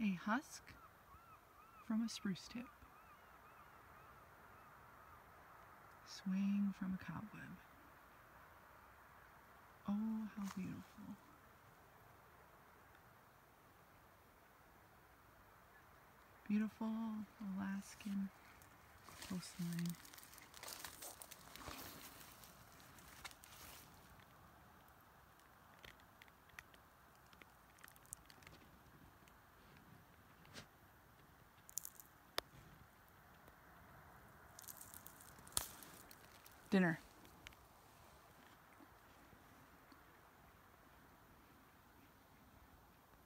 a husk from a spruce tip, swaying from a cobweb. Oh, how beautiful. Beautiful Alaskan coastline. Dinner.